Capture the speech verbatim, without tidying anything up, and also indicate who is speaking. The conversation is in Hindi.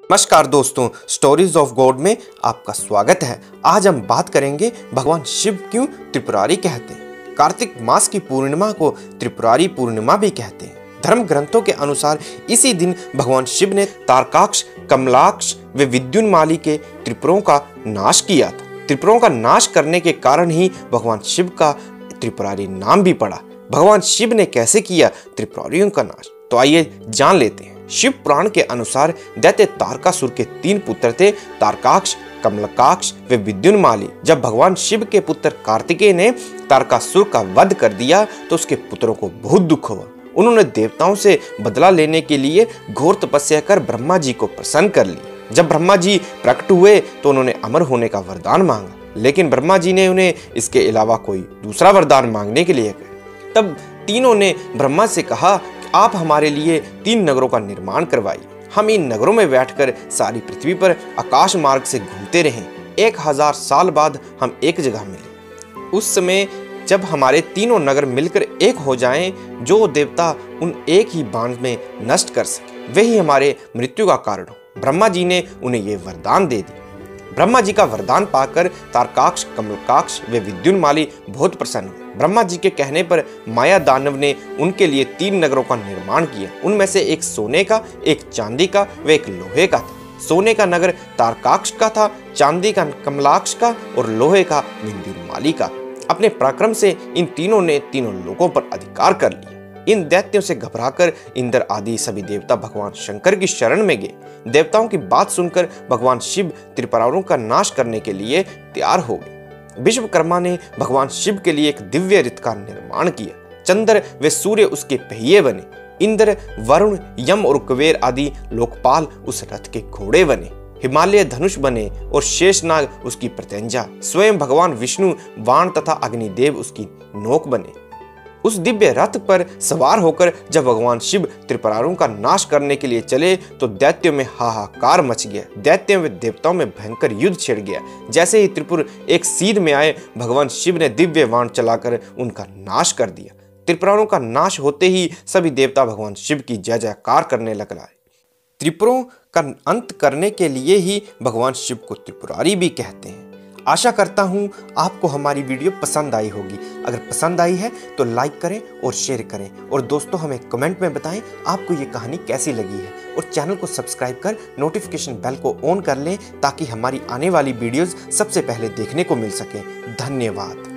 Speaker 1: नमस्कार दोस्तों, स्टोरीज ऑफ गॉड में आपका स्वागत है। आज हम बात करेंगे भगवान शिव क्यों त्रिपुरारी कहते हैं। कार्तिक मास की पूर्णिमा को त्रिपुरारी पूर्णिमा भी कहते हैं। धर्म ग्रंथों के अनुसार इसी दिन भगवान शिव ने तारकाक्ष, कमलाक्ष व विद्युन्माली के त्रिपुरों का नाश किया था। त्रिपुरों का नाश करने के कारण ही भगवान शिव का त्रिपुरारी नाम भी पड़ा। भगवान शिव ने कैसे किया त्रिपुरारियों का नाश, तो आइए जान लेते हैं। शिव पुराण के अनुसार दैत्य तारकासुर के तीन पुत्र थे, तारकाक्ष, कमलकाक्ष व विद्युन्माली। जब भगवान शिव के पुत्र कार्तिकेय ने तारकासुर का वध कर दिया तो उसके पुत्रों को बहुत दुख हुआ। उन्होंने देवताओं से बदला लेने के लिए घोर तपस्या कर ब्रह्मा जी को प्रसन्न कर लिया। जब ब्रह्मा जी प्रकट हुए तो उन्होंने अमर होने का वरदान मांगा, लेकिन ब्रह्मा जी ने उन्हें इसके अलावा कोई दूसरा वरदान मांगने के लिए कहा। तब तीनों ने ब्रह्मा से कहा, आप हमारे लिए तीन नगरों का निर्माण करवाइए। हम इन नगरों में बैठकर सारी पृथ्वी पर आकाश मार्ग से घूमते रहें। एक हजार साल बाद हम एक जगह मिले। उस समय जब हमारे तीनों नगर मिलकर एक हो जाएं, जो देवता उन एक ही बाण में नष्ट कर सके वही हमारे मृत्यु का कारण हो। ब्रह्मा जी ने उन्हें ये वरदान दे दिया। ब्रह्मा जी का वरदान पाकर तारकाक्ष, कमलकाक्ष व विद्युन्माली बहुत प्रसन्न हुए। ब्रह्मा जी के कहने पर माया दानव ने उनके लिए तीन नगरों का निर्माण किया। उनमें से एक सोने का, एक चांदी का व एक लोहे का था। सोने का नगर तारकाक्ष का था, चांदी का कमलाक्ष का और लोहे का विद्युन्माली का। अपने पराक्रम से इन तीनों ने तीनों लोगों पर अधिकार कर लिया। इन दैत्यों से घबराकर इंद्र आदि सभी देवता भगवान शंकर की शरण में गए। देवताओं की बात सुनकर भगवान शिव त्रिपुरारियों का नाश करने के लिए तैयार हो गए। विश्वकर्मा ने भगवान शिव के लिए एक दिव्य रथ का निर्माण किया। चंद्र व सूर्य उसके पहिए बने। इंद्र, वरुण, यम और कुबेर आदि लोकपाल उस रथ के घोड़े बने। हिमालय धनुष बने और शेषनाग उसकी प्रत्यंजा। स्वयं भगवान विष्णु वाण तथा अग्निदेव उसकी नोक बने। उस दिव्य रथ पर सवार होकर जब भगवान शिव त्रिपुरारियों का नाश करने के लिए चले तो दैत्यों में हाहाकार मच गया। दैत्यों व देवताओं में भयंकर युद्ध छिड़ गया। जैसे ही त्रिपुर एक सीध में आए, भगवान शिव ने दिव्य बाण चलाकर उनका नाश कर दिया। त्रिपुरारियों का नाश होते ही सभी देवता भगवान शिव की जय जयकार करने लग गए। त्रिपुरों का अंत करने के लिए ही भगवान शिव को त्रिपुरारी भी कहते हैं। आशा करता हूँ आपको हमारी वीडियो पसंद आई होगी। अगर पसंद आई है तो लाइक करें और शेयर करें, और दोस्तों हमें कमेंट में बताएं आपको ये कहानी कैसी लगी है। और चैनल को सब्सक्राइब कर नोटिफिकेशन बेल को ऑन कर लें ताकि हमारी आने वाली वीडियोस सबसे पहले देखने को मिल सके। धन्यवाद।